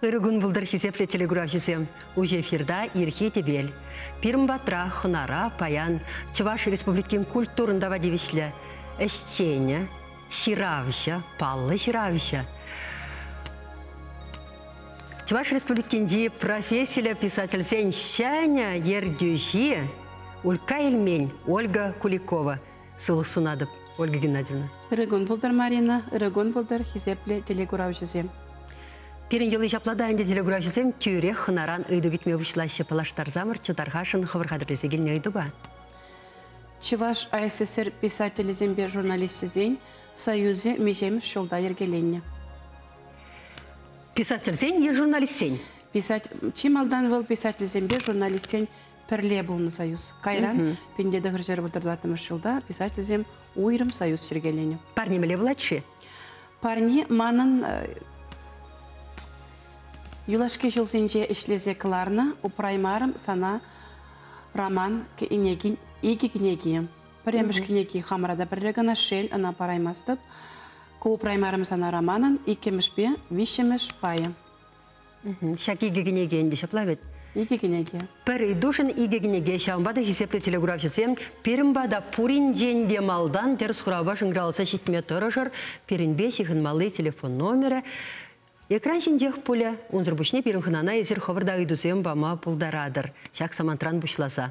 Иргун булдыр хисепле телеграфчисем. Уже эфирда ирхи тебел. Пирм батра, хынара, паян, Чуваш республикин культурында вадивишле. Эщеня, ширавища, паллы ширавища. Чуваш республикинди профессия писатель сен щаня ердюши. Улька Ильмень, Ольга Куликова. Сылысунадып, Ольга Геннадьевна. Иргун булдыр Марина, иргун булдыр хисепле телеграфчисем. Пирин жылы жапладайынды телеграфчисем тюре хынаран ыйду гитме вышлаще палаштар замыр чытархашын хывырхадресе келне ыйду ба. Чуваш АССР писателизембе журналистизен союзе межеміз жолда ергеленне. Писательсен е журналистсен? Чималдан был писательзембе журналистсен пірле болны союз. Кайран пендеді ғыржер бұтырдатымыз жылда писательзем уйрым союз ергеленне. Парни меле владши? Парни манын Юлашке жылсенже ішлезе кыларны, упраймарым сана роман иги кнеги. Премеш кнеги хамрада бірлігіна шел, ана параймастып. Ко упраймарым сана романын, икемешпе, вишемеш пайы. Шак иги кнеги енді шаплавет? Иги кнеги. Пір идушын иги кнеги шамбада хисепле телеграфчисем, пирімбада пурин денде малдан терс хурава шыңғралыса шитме тұрышыр, пирінбе шихын малы телефон номері, Экран шинжех пуля, унзыр бушне пиринхынана есер ховырда идусем бама пулдарадыр. Шак самантран бушласа.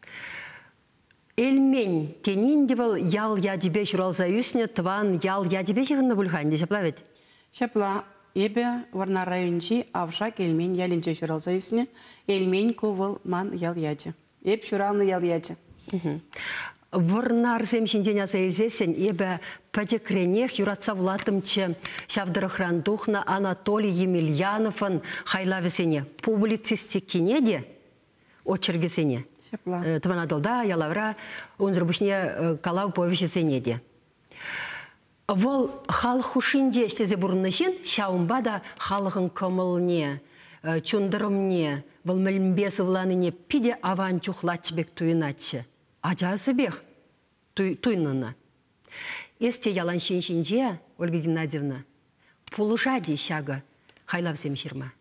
Эльмень тениндевал ял ядибе журалза юсне тван ял ядибе жығынна бульханде шапла вет? Шапла, ебе варна райончи авшак эльмень ялинче журалза юсне, эльмень ковыл ман ял яджи. Еб журалны ял яджи. Варнар земшинденя заезесен ебе падекренех юратса влатымче шавдырыхран духна Анатолий Емельяновын хайлавесене публицистик кинеде очергесене. Тванадылда ялавра унзырбушне калау повещесенеде. Вол хал хушинде стезе бурнышин шаумбада халығын кымылне, чундырымне, вол мілімбесі вланыне пиде аванчухлачбек туйначы. Ажасы бех туйнына. Есте ялан шинже, Ольга Геннадьевна, пулышади шага хайлавсем ширма.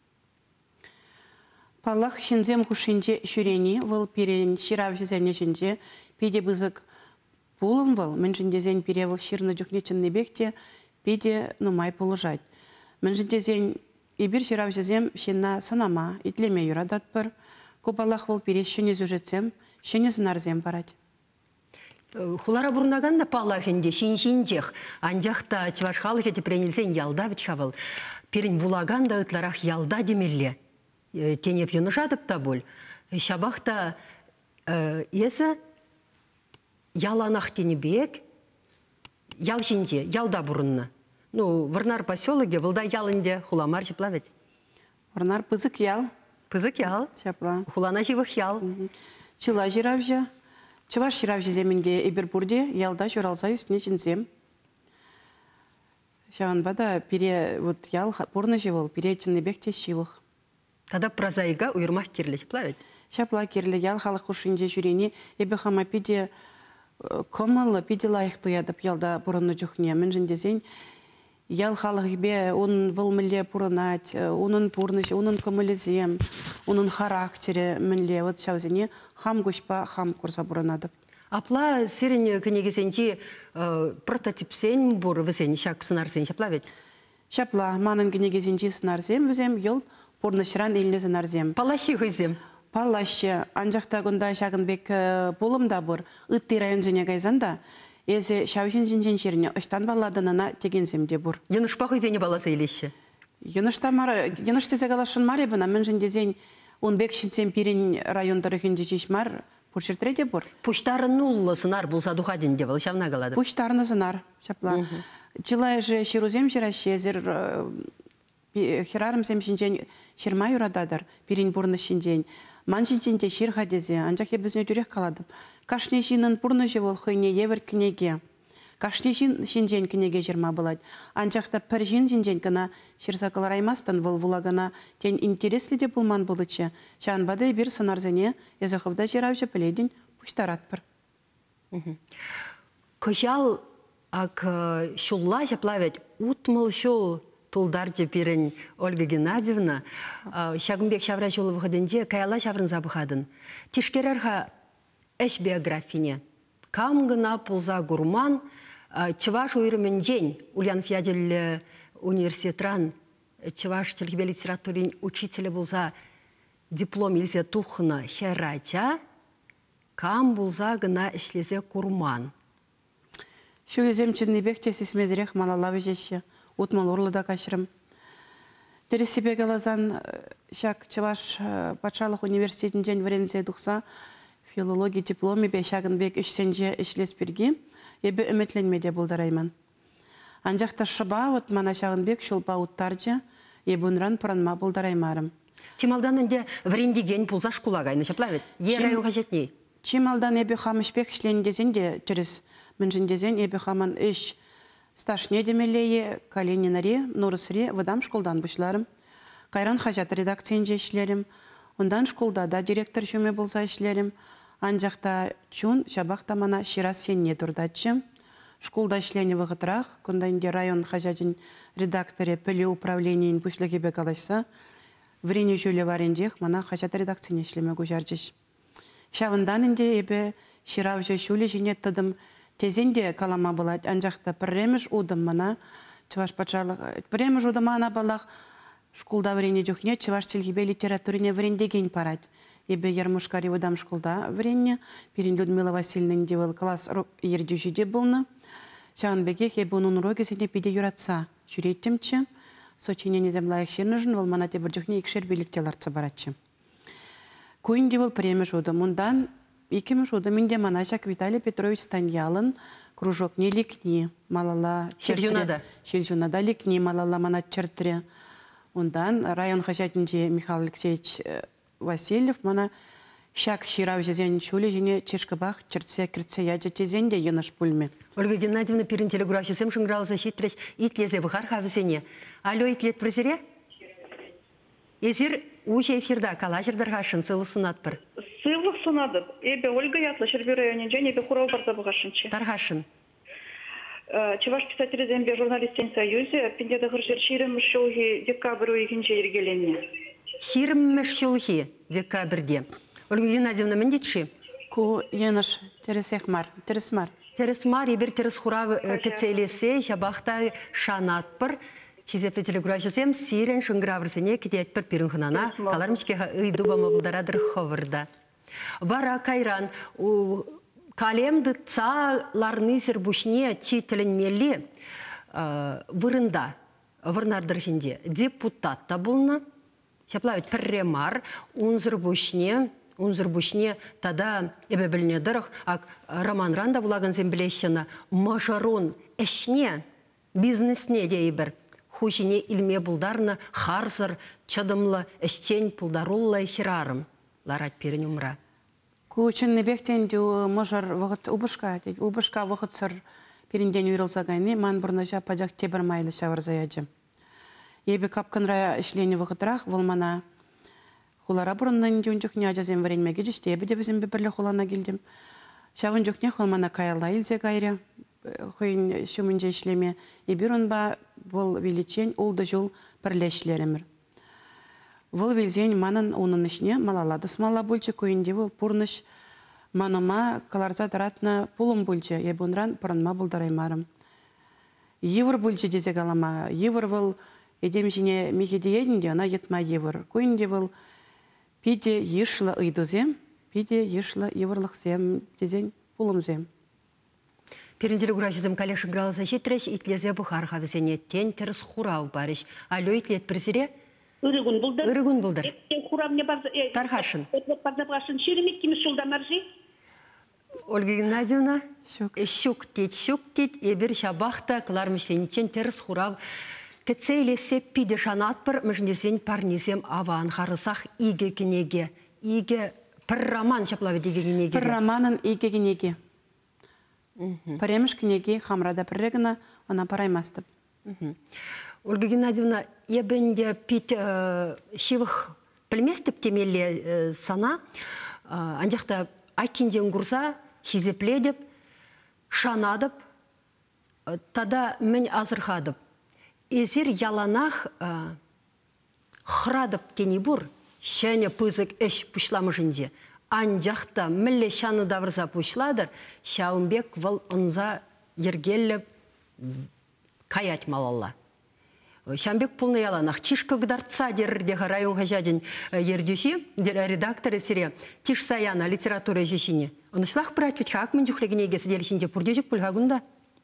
Палах шинзем хушинже шүрени, выл пирен ширавшызене шинже, пиде бызык пулым выл, мен жіндезен пире выл ширны жүхнечінне бекте, пиде нумай пулышать. Мен жіндезен ибір ширавшызем шинна санама, итлеме юрадат бір, купалах выл пире шыне зюжетсем, шыне зынарзем барать. Хулара бурнаганда палахенде шин-шинжех, анжақта чвашхалы хеті пренелсен ялда бітхавыл. Перін вулаганда ытларах ялда демелле. Тенеп юнышадып та бол. Шабақта есі яланақ тенебек, ял шинже, ялда бурынна. Ну, варнар поселоге, вылда ялынде хуламар шеплавет. Варнар пызык ял. Пызык ял. Шапла. Хулана живых ял. Чыла жиравжа. Чываш жиравжа земінде Эбербурде ялда журалса үстіне жінзем. Шағанбада пире вот ял порны живол, пире чыннебекте шивых. Тада прозаига уйырмақ керлі шеплавет? Шапла керлі ял халық хушинде жүрені эбе хама пиде комылы, пиде лайық туядып ялда бұрынны жүхне. Мен жіндезен ял халық ебе оның вылміле пұрынат, оның пұрныш, оның көмілізем, оның характері мінле. Вот шаузене хам көшпа, хам курса бұрынадып. Апла сирен көнегесенчи прототипсен бұр візен шак сынарсен шаплавет? Шапла, манын көнегесенчи сынарсен візем, ел пұрнышыран еліне сынарсем. Палаши ғызем? Палаши. Анжақта күнда шағын бек болымда бұр. Үтті район жіне қайзанда. Есі шаушын жинжен жеріне ұштан баладынына тегенсемде бұр. Юнышпа ғызені баласы елеші? Юнышты зегалашын мар ебіна, мен жіндезен он бек шинсен пирин райондары хінді жешмар пұршыртыреде бұр. Пұштарын нулы сынар бұлса дұхаден деп, шавна қалады? Пұштарыны сынар, шапла. Жылай же шерузем жираще, зер херарым сем шинжен шерма юрададыр, пирин бұрны шинжен. Ман шинженде шер хадезе, анжақ ебізіне жүрек қаладым. Кашне жинын бұрны жевол хойне евір кінеге. Кашне шинжен кінеге жерма болады. Анжақта пір шинжен кіна шерсақылар аймастан вұлагана тен интереслі де бұлман болычы. Шанбады бір сынарзене езіқывда жеравжы піледін пұштарат бір. Көжал ак шулла жаплавет утмыл шул тулдарчы пирен Ольга Геннадьевна. Шагымбек шавра жолы выходынде каяла шаврын забыхадын. Тишкерерха эш биографине. Кам гына пулза гурман, чываш уйрымен день Ульян Фядел университетран, чываш телебе литературин учителя булза диплом илзе тухна херача, кам булза гына эшлезе курман. Шулезем чыннебекте сесмезрех малалавы жеші, утмал урлыда кашырым. Тересебе галазан шак чываш патшалық университетін жен варензе дұқса, филология дипломе бе шагынбек үшсенже ішлес бірге, ебі үмітленмеде болдарайман. Анжақта шыба отмана шагынбек шулба уттаржы, ебі үнран пыранма болдараймарым. Чималдан энде врендеген пулза шкулагайны шаплавет. Ерайын қажетней. Чималдан ебі хамышбек ішлендезен де через мінжіндезен ебі хаман үш сташне демелее, Калининаре, Нурысыре, выдам школдан бұшларым. Кайран хажат редакциянже ішлерім. Ондан школда да директор жүме болса ішлерім. Анжақта чун шабақта мана ширас сенне тұрдатчым. Школда ішлені вғытырақ, күндаінде район хажадын редакторе пілі управлениен бұшлығы бек алайса, врене жөлі варендех мана хажат редакцияне ішлеме көжаржыш. Шавындан інде ебі ширав жө шулі жіне тұдым тезенде калама болады. Анжақта пірреміш удым мана чываш патшалық. Пірреміш удым ана балақ школда врене жүхне чываш телгебе литературине врендеген парад. Ебе Ярмушкари выдам школда врене, перен Людмила Васильевна девыл класс ердюжиде болны. Шағынбекех ебе оның рогесіне пиде юратса жүреттімчі. Сочине неземлайық шернышын, ол манате бір жүхне екшер биліктел артса баратчы. Көйін девыл премеш оды. Мұндан екемеш оды менде манашак Виталий Петрович Станьялын кружок не ликни, малала Шельжунада ликни, малала манат чертре. Ондан район хачатинче Михаил Алексеевич Васильев мана шак ширав жезен шуле жіне чешкабах чертсе кіртсе яджа тезенде еныш пульме. Ольга Геннадьевна пирин телеграфия сем шыңралса шитреш итлезе бұхар хавзене. Алло, итлет прозере? Езір уже эфирда калажырдарға шын сылы сунат бір. Сылы сунады. Эбе Ольга ятла Шербю районе жен эбе хурау барда бұғашынчы. Тарғашын. Чеваш писателі зембе журналистен союзе, пиндеді ғыржыр ширіміш жылғы декабру екінші ергеленне. Ширіміш жылғы декабрде. Ольга Геннадьевна, мен детші? Ку еныш тересехмар, тересмар. Тересмар, ебір терес хурав кәтселесе, шабақта шанат бір. Хизепті телеграфиясем сирен шыңгравырсыне кетет бір пирін хынана, каларымшке ұйдубама бұлдарадыр ховырда. Вара кайран, калемді цаларны сірбушне титілінмелі вырында, вырнардырхінде депутатта бұлны, шаплавит пірремар, унзырбушне тада эбе білінедіріх, ак Роман Ранда бұлагын зембілешіні мажарон әшне, бизнесне дейбір, хушине илме бұлдарны харзыр, чадымлы әштен пұлдаруллай хирарым, ларат перін умра. Кучынны бектен дю можар вағыт убышка вағыт сыр перінден үйрілса гайны, ман бұрнажа падяк тебір майлы шавырза яджым. Ебі капканра ішлені вағытырақ, вылмана хулара бұрыннан дюн жүхне ажазем варенмеге жүшті, ебі де бізім бірлі хулана келдім. Шавын жүхне хулмана каялла илзе гайры, хойын шумынже ішлеме, ебір онба бұл величен олды жол бірлешлерімір. Вол вилзен манын оның ішіне малалады смала бөлчі көйінде вол пұрныш маныма каларза даратына пулым бөлчі, ебонран пырынма бұлдараймарым. Евір бөлчі дезе қалама. Евір вол едем жіне мехеде едінде, ана етма евір. Көйінде вол пиде ешлі ұйдызем, пиде ешлі евірлықсем дезен пулымзем. Періндері күрашызым калешін ғраласа шетреш итлезе бұхар хавзенеттен теріс хурау барыш. Алло, итлет бірзіре? Үрігін бұлдыр. Тархашын. Ольга Геннадьевна, щук тет, ебір шабақта кылармышсенечен теріс хурав. Кәтсейлесе пиде шанат бір мүжіндесен парнезем аван харысақ иге кенеге. Иге пір роман шаплавы деге кенеге. Пір романын иге кенеге. Паремыш кенеге хамрада піррегіна, она параймастып. Ольга Геннадьевна, ебенде пит шивых пілместіп темелі сана, андяқта айкенден күрса, хизепледіп, шанадып, тада мен азырхадып. Эзир яланах храдып тенебур, шәне пызык эш пушламышынде. Анжақта мүлі шаны давырза пушладыр, Шаумбек вал онза ергелі каять малалла. Шамбек пулны яланах. Чишка гдарца дердеға район ғажадын ердюши, редакторы сире, тиш саяна литература жешіне. Онышлақ пырачут хақ мен жүхлегіне егесі делішінде пұрдежік пұлғағында?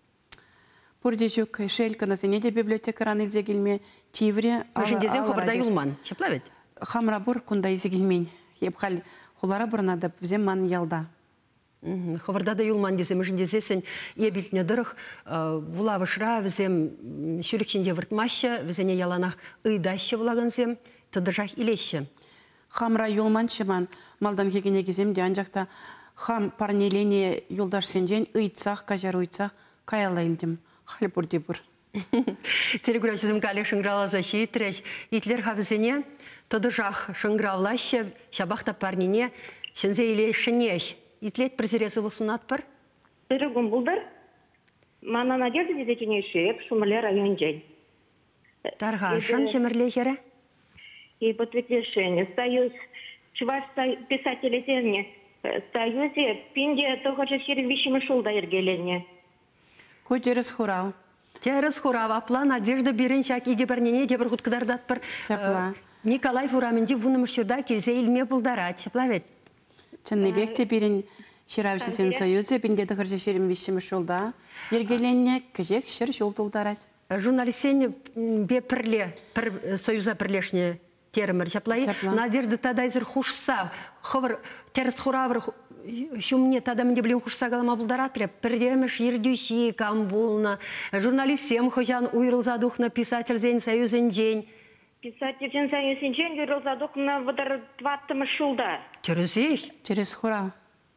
Пұрдежік шелканы зенеде библиотекаран илзегілме тивре. Машындезен қобырда юлман. Шаплавет? Хамра бұр күнда изегілмен. Епқал құлара бұрнады бізем ман ялда. Ховарда да юлман десем, машындезесен ебілтіне дұрық, вулавышра візем шүлікшінде выртмашы, візене яланақ ұйдашы вулагынзем, тұдыржақ илеші. Хамра юлман шыман, малдан кегене кезем де анжақта хам парнелене юлдаш сенден ұйтсақ, кажар ұйтсақ, каяла илдім. Халі бұрде бұр. Телегурашызым калек шыңғралаза шейтреш, итлер хавызене тұдыржақ шыңғралашы, шабақта парнене шынзе илешінех. Итлет презересі лысунат бар? Ирыгун булдар. Мана надежда дедекенешек, шумале район день. Таргашан шемерлехері? И подтверждение. Союз Чуваш писателей Зерни. Союзе пинде того же вещи шулда ергелене. Көтеріс хурау. Терес хурава, план надежда берен шак иге барнене дебір құткадардат бар. Николай Фураменде вунымышырда келзе илме бұлдарат. Шаплавет? Чынныбек те берін Ширавшесен союзы біндеді ғыржы шерім вишімі жолда. Ергеленне кіжек шыр жол тұлдарат. Журналистен бе союза пірлешне терімір шаплайы. Надерді тадайзыр хушса, ховыр теріс хуравыр шумне тадамынде білен хушса қалама бұлдаратря. Пірреміш ердюші, камбулна. Журналистем хожан уйрылза духна писательзен союзен день. Писатель союзен день уйрылза духна выдар 20 шулда. Терезех? Терес хурау.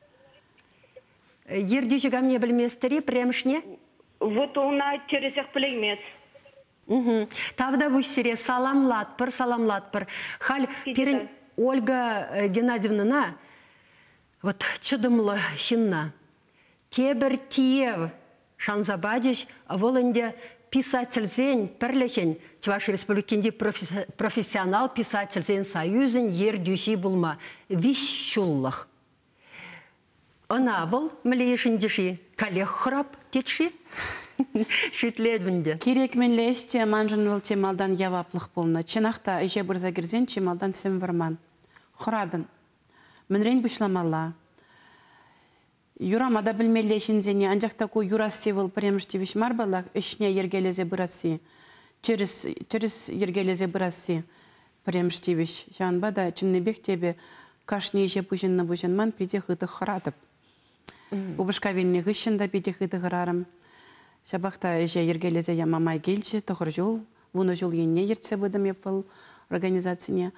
Ердюші гамне білместері премшне? Вот она терезех білемес. Тавда бұшсере саламлатпыр. Хал перін Ольга Геннадьевнана вот чыдымлы шинна. Тебір тиев шанзабадиш, а волынде писательзен пірлехен Чуваш республикенде профессионал писательзен союзен ердюші бұлма. Вищуллық. Она был млейшіндеші коллег храп тетші. Шүтледбінде. Керек мен ләште манжын ол темалдан яваплық болны. Чынақта әже бірза керзен темалдан сен варман. Құрадын. Мінрен бұшламалла. Юрамада білмелешінзене анжақта ку юрасы ол премштевіш марбалақ ішіне ергелезе бұрасы. Через ергелезе бұрасы премштевіш. Жанбада чынныбек тебе кашне еже бұжынны бұжынман педе ғыды құрадып. Убышка вельне ғышында педе ғыды ғырарым. Шабақта әже ергелезе ямамай келші, тұғыр жол, вуны жол енне ертсе бұдым епіл организацияне.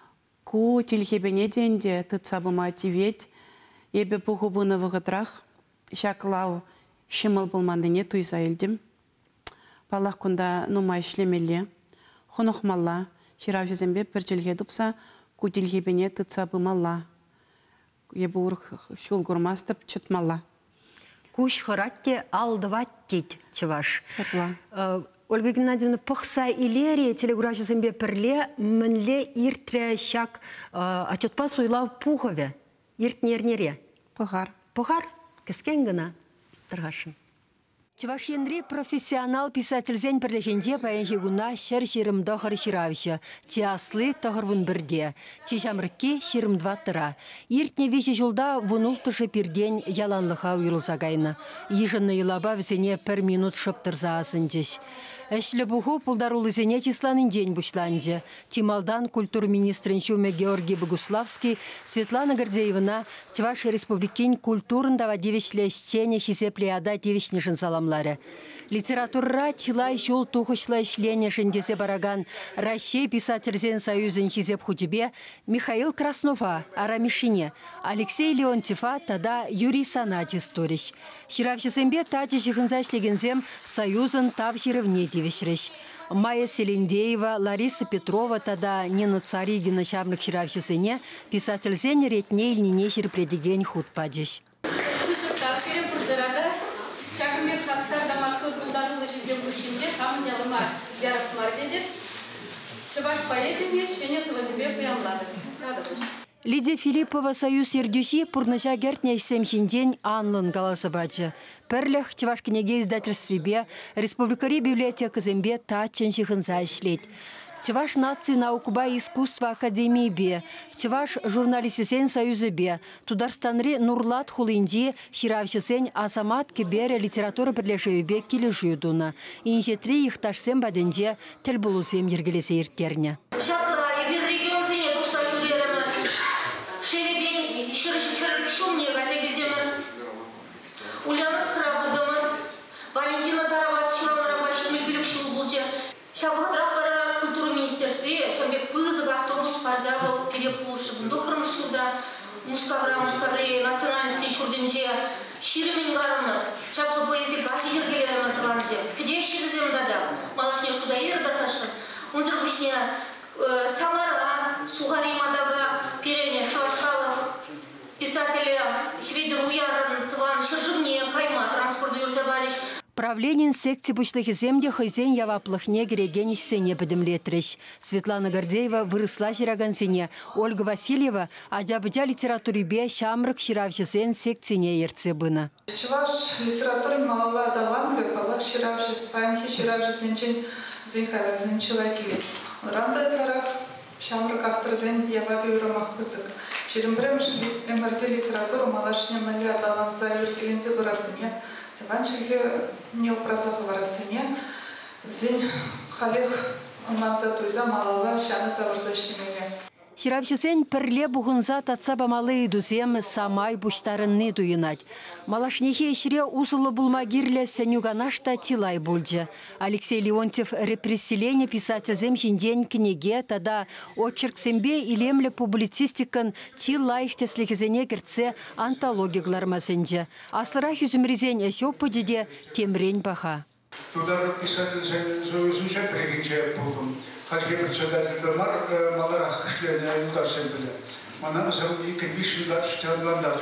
Ку телхебене денде тұтсабыма тивет, ебе бұғы бұны вғытрақ, шақылау шымыл болмандыне туйса елдім. Палақ күнда нумай шлемелі, құнықмалла, ширау жезембе бір жылге дұпса, ку телхебене тұтсабымалла. Ебі ұрық шул ғырмастып чытмалла. Куш хоратте алдываттит чываш. Ольга Геннадьевна, пықса илерия телегуражызымбе пірле, мінле иртре шак achotpa суйлау пухове. Иртнернере. Пұғар. Пұғар? Кіскен гына тұрғашын. Чуваш ендре профессионал писательзен пірлегенде паянхи гуна шер шерімді ғыр ширавшы. Тиаслы тұғыр вун бірде. Чешамрыкке шерімдва тұра. Иртне веші жолда вунул тұшы пирден яланлыға уйрылзагайны. Ежінны илаба візене пір минут шыптырза асынчыш. Әшлі бұғу пұлдарулы зене числанын день бұшланжы. Тималдан культур министрін шуме Георгий Богуславский Светлана Гордеевна Чуваш республикин культурындава девешлешчене хизеплеяда девешнешін саламлары. Литературра чилай жол тухышлы ішлене жіндесе бараган Россия писательзен союзын хизеп худебе Михаил Краснова арамишине, Алексей Леонтьева тада Юрий Санач историч. Ширавшысымбе тачы жихынза шлегензем союзын тав жиревне девешреш. Майя Селендеева, Лариса Петрова тада Нина Царигина шабных ширавшысыне писательзен ретне ильнине жирпредеген худ падеш. Шербек хастар даматты булдажулы шизем күшінде қамын ялыма ярасмар деді. Чываш поэзияне шене сывазебе пуянлады. Лидия Филиппова союз ердюси пурныша гертня семшиндень анлын галасы бачы. Перлях Чувашкинеге издательстве Республикари библиотека зембе тачен шихынса ишлет. Чуваш нации наукуба искусства академии бе, Чуваш журналистисен союзы бе, Тударстанри Нурлат хулинди ширавшисен асамат кебере литература бірлешеу бе келеші юдуна. Инжетри ихташсен баденже тіл бұлусем ергелесе ертерне. Парзавал перепушив, дохромшуда, мускавре, национальности шурденже, ширемен гармы, чаплы поэзии гахи ергелеры мартванзе, где ширзем дада, малашне шудаир дарашын, унзыргушне Самара, Сугари Мадага, Перене, Чувашхалов, писатели Хвидер Уяран, Тван, Шерживне, Кайма, транспорт Юрзабалич. Правление секции бучлых земли хозяин яваплыхне герегенич сене бедемлетрещ. Светлана Гордеева выросла жирагансене. Ольга Васильева адябыдя литературе бе шамрык ширавшисен секцине ерцебына. Чуваш литературе малала далан выпалак ширавши, панхи ширавшисенчен зинхалак зинчилаки. Ранда тарaf шамрык автор зин яваби урамах пызык. Ширимбремш МРТ литературу малашне маля далан за юркелензе вырасыне. Тыванчылы не образовал рассыне, зин халех манза туйза малала шаны тавырзаштемене. Ширавшисен перле бұғынза татса бамалы идузем самай бұштарынны дуйынать. Малашнехе ешіре усылы бұлма гирле сәнюганашта тилай бұлджы. Алексей Леонтьев репрессилене писателзем жинден книге тада очерксембе илемле публицистикан тилайхтеслігізене кіртсе антологиглармасынжы. Асыра хүзімрезен әші опыдеде темрен баха. Тудар писательзем зоюзынша прегенче болдым. Харги председатель маларах шлена ударсен биле. Мана зам и комиссию дарштанландар.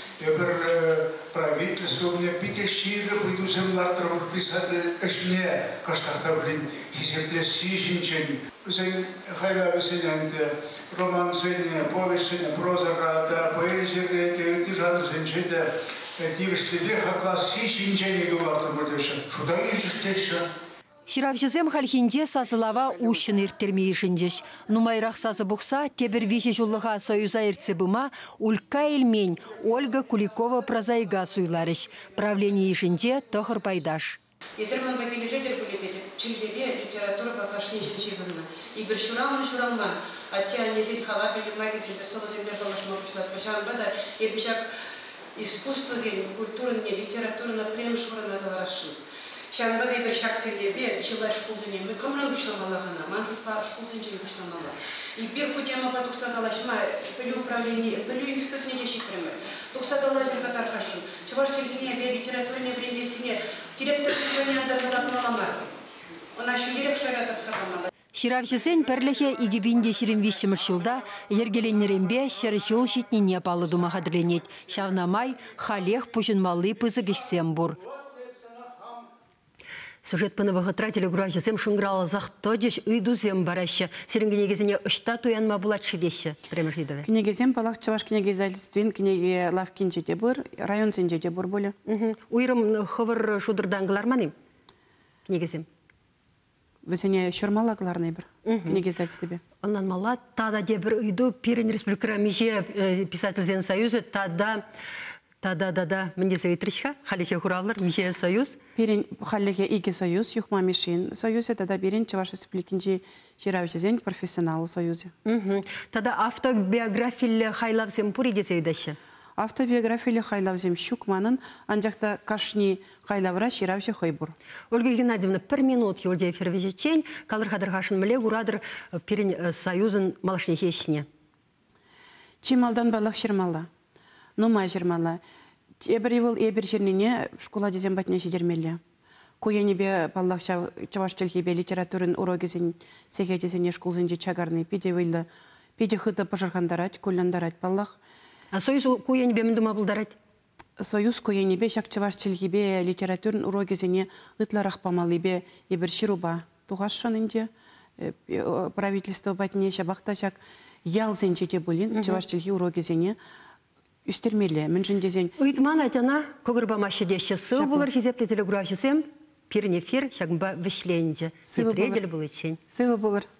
Ебер правительство мне питешир буду землатром писатель кашне каштарта блин хизеплеси жинчен. Зен хайла весененте роман зене повесть зене проза да поэзия эти жанр зенчеде эти вешлевеха класси жинчен идувартом будешь. Шуда инжестеша. Ширавшизем хальхинде сазылава ущын ирттермейшіндеш. Нумайрақ сазы бұқса, тебір веші жулыға союза иртсебыма Улька Эльмень, Ольга Куликова прозаига суйларыш. Правление ишінде тохыр пайдаш. Езерман бәкелі жедер бүлетеді, чілдебе литература бақашны жіншевірні. Ибір шуралма, атте алнезет хала бәлі магазин бәсолы землер балашма пышлат пашанба да, ебішак искусство зем, культурын, литературына плем шурына галарашын. Шанбада ибір шактерлебе, чилай шкулзыне, мы комран гушламалағана, манжуфа шкулзынчен гушламала. Ибір кудема ба тұқсадалашма, білі управление, білі институтсыне дешік пример. Тұқсадалашын катархашын, чываш чергене, бе литературіне брендесіне, директор сүйжөне андарзалапналама. Она шүлерек шаратап сағамала. Ширавшисен перлехе игибинде ширинвишчимыш жылда ергеленнерембе шыр жол шитнене палы думахадырленет. Шавнамай халех пушынмалы пызыгышсем бур. Сюжет пынывығы тратили гуражысем шыңгралы зақтодеш үйдузем барашы. Серін кенегезіне ұшта туянма бұлатшы деші. Премешлидове. Кенегезем балақ чываш кенегезальствен кенеге лавкинче де бұр, район сенже де бұр болы. Уйрым хывыр шудырдаңғыларманым? Кенегезем. Візіне шырмалағыларны бір кенегезальстве. Оннан мала тада де бір үйду Пирин Республика меже писательзен союзы тада міндесі өйтірішқа, халеке құралыр, меже союз. Пирин халеке иге союз, юхма мишин союз, тада Пирин Чуваш Республикинче жиравшизен профессионал союзе. Тада автобиографиялы хайлавсем пури десе өйдәші? Автобиографиялы хайлавсем шукманын, анжақта кашни хайлавра жиравши хойбур. Ольга Геннадьевна, 1 минут елде эфирвежечен, калыр хадырхашын міле ұрадыр Пирин союзын малышнеге ішіне. Чималдан балық шырмала. Нумай жырмала. Эбір евыл эбір жернене школа дезен батне жидермелі. Куенебе баллах чаваш телхебе литературын урогезен сегедезене школзенже чагарны пиде вылы, пиде хыды пожархандарать, куляндарать баллах. А союз куенебе міндума бұлдарать? Союз коенебе шак чуваш чилгибе литературн урогезене ытларах памалыбе ебір шируба. Туғашшан инде правительство батне шабақта шак ял зенчете булин чуваш чилги урогезене үстермелі. Мен жіндезен... Уйтман айтана когырбамашы деші сыл болар хизепле телеграфиясем пирнефир шагмба вишленде. Сывы Епредель был için. Сывы болар.